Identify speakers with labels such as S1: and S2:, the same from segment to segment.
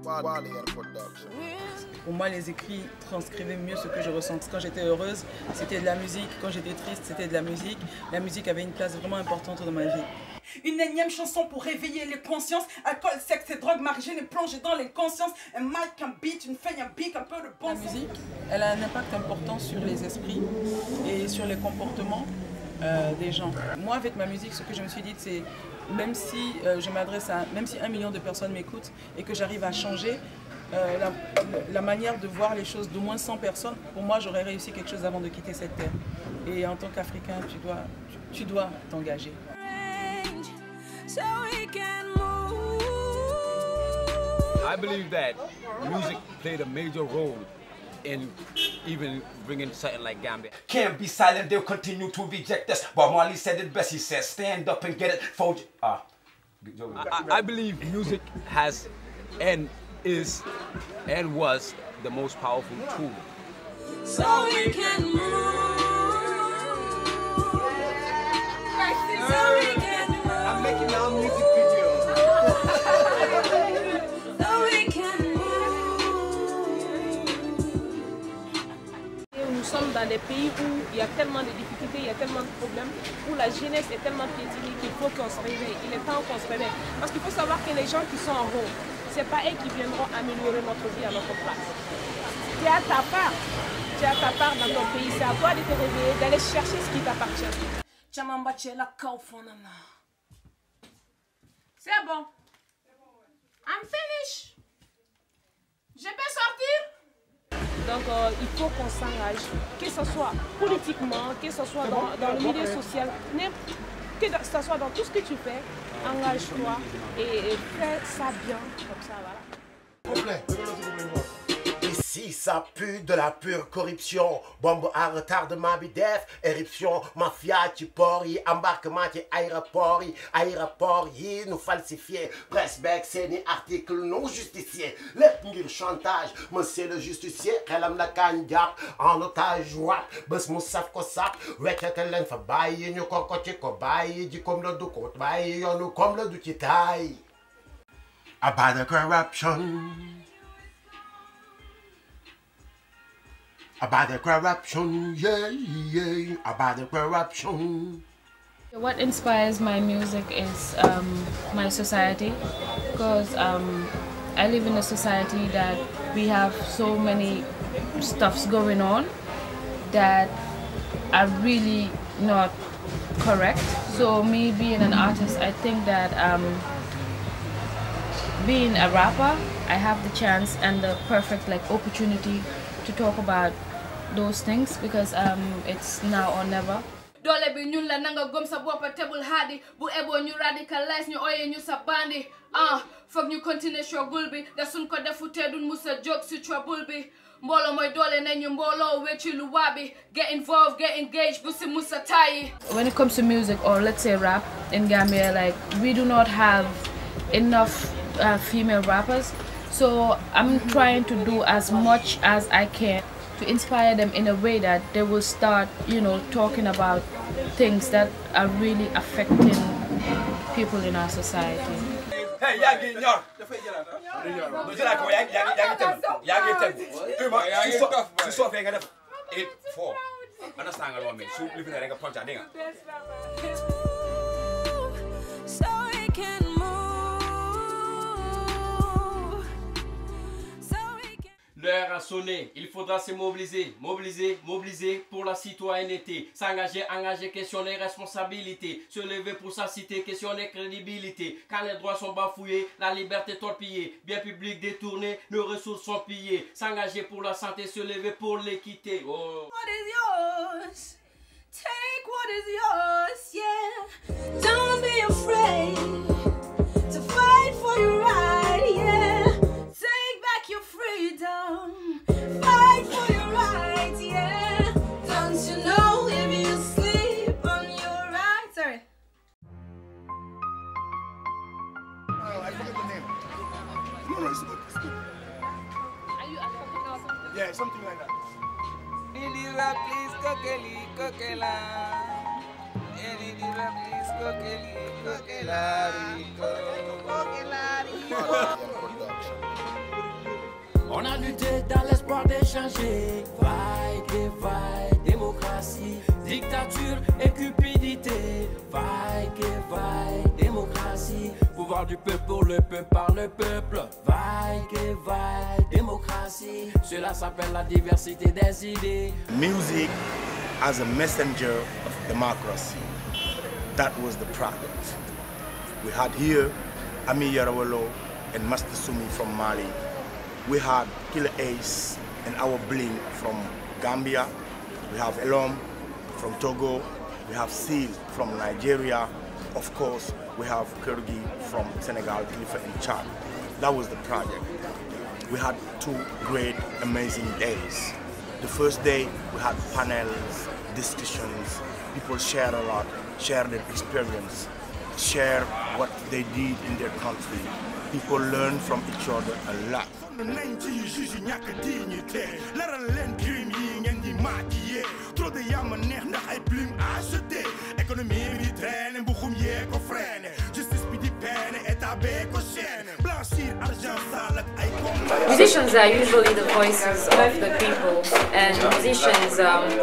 S1: Pour moi, les écrits transcrivaient mieux ce que je ressentais. Quand j'étais heureuse, c'était de la musique. Quand j'étais triste, c'était de la musique. La musique avait une place vraiment importante dans ma vie. Une énième chanson pour réveiller les consciences. Alcool, sexe et drogue, margine et plonger dans les consciences. Un mic, un beat, une feuille, un bic, un peu de bon. La musique, elle a un impact important sur les esprits et sur les comportements des gens. Moi, avec ma musique, ce que je me suis dit, c'est même si je m'adresse à, même si 1 million de personnes m'écoutent et que j'arrive à changer la manière de voir les choses d'au moins 100 personnes, pour moi, j'aurais réussi quelque chose avant de quitter cette terre. Et en tant qu'Africain, tu dois t'engager.
S2: I believe that music played a major role in even bringing something like Gambia.
S3: Can't be silent, they'll continue to reject us. Bob Marley said it best, he said, stand up and get it.
S2: I believe music has and is and was the most powerful tool.
S4: So we can move. So we can move.
S3: I'm making our music video.
S4: So we can move.
S5: Nous sommes dans des pays où il y a tellement de difficultés, il y a tellement de problèmes, où la jeunesse est tellement piétinée qu'il faut qu'on se réveille. Il est temps qu'on se réveille. Parce qu'il faut savoir que les gens qui sont en haut, ce n'est pas eux qui viendront améliorer notre vie à notre place. Tu as ta part. Tu as ta part dans ton pays. C'est à toi de te réveiller, d'aller chercher ce qui t'appartient. C'est bon. I'm finished. Je peux sortir? Donc il faut qu'on s'engage, que ce soit politiquement, que ce soit dans le milieu social, que ce soit dans tout ce que tu fais, engage-toi et fais ça bien, comme ça, voilà.
S6: Ici, ça pue de la pure corruption. Bombe à retardement, bidef, éruption, mafia, Chipori, embarquement, aéroport, nous falsifié. Presse bec, c'est ni article non justifié. Les chantage, monsieur le justicier, relam la kandiap, en otage, wap, bus moussaf kosap, weketelen fa baye, nous kokoche ko baye, di comme le doukot, baye, nous comme le doukitaï. About the corruption. About the corruption, yeah, yeah, about the corruption.
S7: What inspires my music is my society, because I live in a society that we have so many stuffs going on that are really not correct. So me being an artist, I think that being a rapper, I have the chance and the perfect opportunity to talk about those things, because it's now or never.
S8: Dole bi ñun la nanga gom sa boppa tebul hadi bu ebo ñu radicalize ñu oye ñu sa bandi foog ñu continuer struggle bi da suñ ko defu te duñ musa jóg si trouble bi mbolo moy dole nañu mbolo wecci lu wabi get involved, get engaged bu si musa tayi.
S7: When it comes to music, or let's say rap in Gambia, we do not have enough female rappers, so I'm trying to do as much as I can to inspire them in a way that they will start, talking about things that are really affecting people in our society.
S3: Hey,
S9: L'heure a sonné, il faudra se mobiliser, mobiliser pour la citoyenneté, s'engager, engager, questionner responsabilité, se lever pour sa cité, questionner crédibilité, quand les droits sont bafouillés, la liberté torpillée, bien public détourné, nos ressources sont pillées, s'engager pour la santé, se lever pour l'équité. Oh.
S4: What is yours? Take what is yours, yeah. Don't be afraid to fight for your right, yeah. Take back your freedom, fight for your right, yeah. Don't you know if you sleep on your right? Sorry.
S10: Oh, I forget the name. No, it's good. It's good.
S5: Are you African or something?
S10: Yeah, something like that.
S11: Elira, please, kokeli, kokela. Elira, please, kokeli, kokela. Kokela,
S10: Production.
S9: On a lutté dans l'espoir d'échanger. Vaille et vaille, démocratie, dictature et cupidité. Vaille et vaille, démocratie, pouvoir du peuple pour le peuple par le peuple. Vaille et vaille, démocratie, cela s'appelle la diversité des idées.
S12: Music as a messenger of democracy. That was the project. We had here Ami Yarawalo and Master Sumi from Mali. We had Killer Ace and our Bling from Gambia. We have Elom from Togo. We have Seal from Nigeria. Of course, we have Kurgi from Senegal, Khalifa and Chad. That was the project. We had 2 great, amazing days. The first day, we had panels, discussions. People shared a lot, shared their experience, share what they did in their country. People learn from each other a lot.
S13: Musicians are usually the voices of the people, and musicians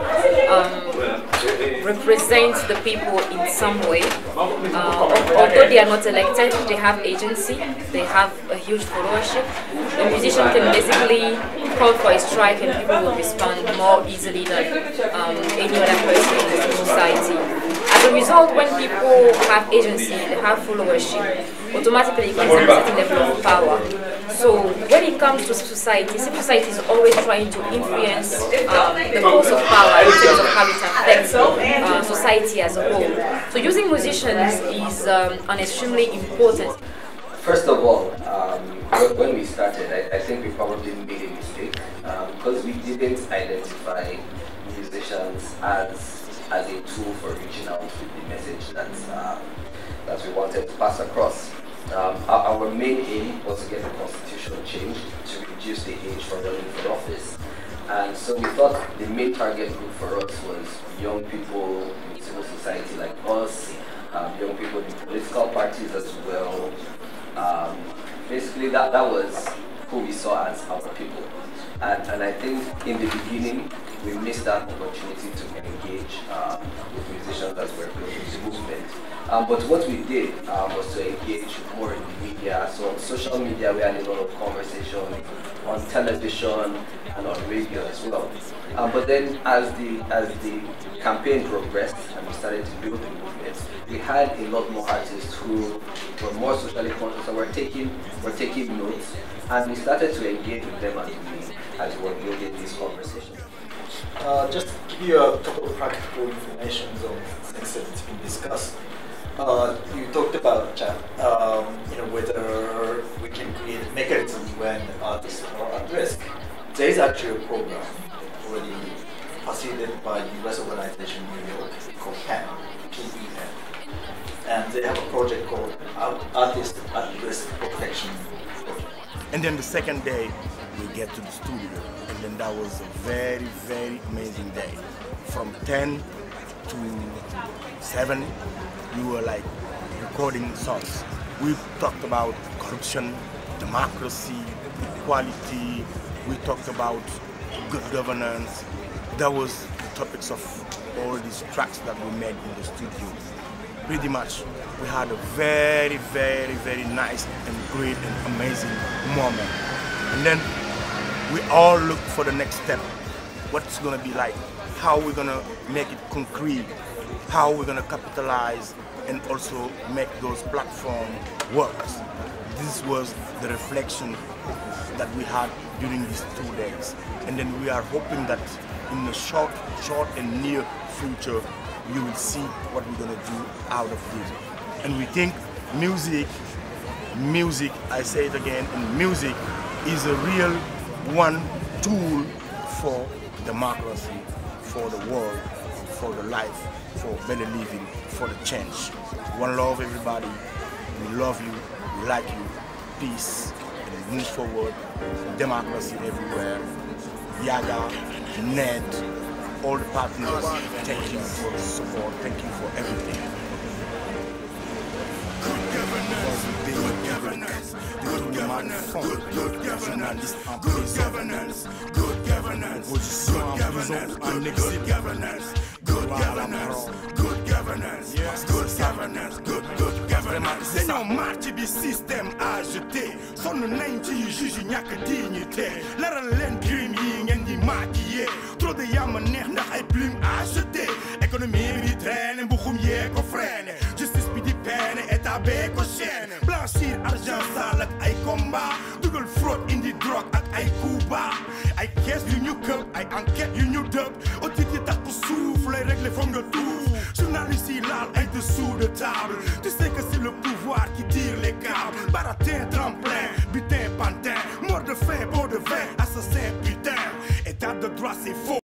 S13: represent the people in some way. Although they are not elected, they have agency, they have a huge followership. A musician can basically call for a strike and people will respond more easily than any other person in the society. As a result, when people have agency, they have followership, automatically it gives them a certain level of power. So when it comes to society, civil society is always trying to influence the course of power in terms of how it affects society as a whole. So using musicians is an extremely important.
S14: First of all, when we started, I think we probably made a mistake because we didn't identify musicians as a tool for reaching out with the message that we wanted to pass across. Our main aim was to get the constitution changed to reduce the age for running for office. And so we thought the main target group for us was young people in civil society like us, young people in political parties as well. Basically that was who we saw as our people. And I think in the beginning we missed that opportunity to engage with musicians as we're building the movement. But what we did was to engage more in the media. So on social media we had a lot of conversation, on television and on radio as well. But then as the campaign progressed and we started to build the movement, we had a lot more artists who were more socially conscious and were taking notes, and we started to engage with them as we were building this conversation.
S15: Just to give you a couple of practical information on things that's been discussed. You talked about whether we can create a mechanism when artists are at risk. There is actually a program already facilitated by the US organization in New York called PEN, P-E-N. And they have a project called Artist at Risk Protection Project.
S12: And then the second day, we get to the studio. And then that was a very, very amazing day. From 10 to 7, we were like recording songs. We talked about corruption, democracy, equality. We talked about good governance. That was the topics of all these tracks that we made in the studio. Pretty much, we had a very, very, very nice and great and amazing moment. And then we all look for the next step. What's gonna be like? How we're gonna make it concrete? How we're gonna capitalize and also make those platforms work? This was the reflection that we had during these 2 days. And then we are hoping that in the short and near future, you will see what we're gonna do out of this. And we think music, I say it again, and music is a real one tool for democracy, for the world, for the life, for better living, for the change. One love, everybody. We love you, we like you. Peace, and move forward. Democracy everywhere. Yaga, Ned, all the partners, thank you for the support, thank you for everything. Good governance,
S10: governance, good governance, good governance, good governance, good governance, good governance, good governance, good governance, good governance, good governance. Dañoo marché bi système a jeté sonn nañ ci juge ñàkk dignité leral leen crime yi ngeen di maquillé trop de yama neex ndax ay plume a jeté économie bi di traîne mbuxum yee ko freiné justice bi di peine état bee ko chaîne blanchir argent sale ak ay combat dugal fraude indi drogue ak ay coups bas ay kees yu ñu këpp ay enquête yu ñu dëpp audit yi tax ko suuf lay régler foog nga tuuf journaliste yi laal ay dessous de table tu sais que c'est le pouvoir qui tire les câbles baratin tremplin butin pantin mort de faim pot de vin assassin putain état de droit c'est faux.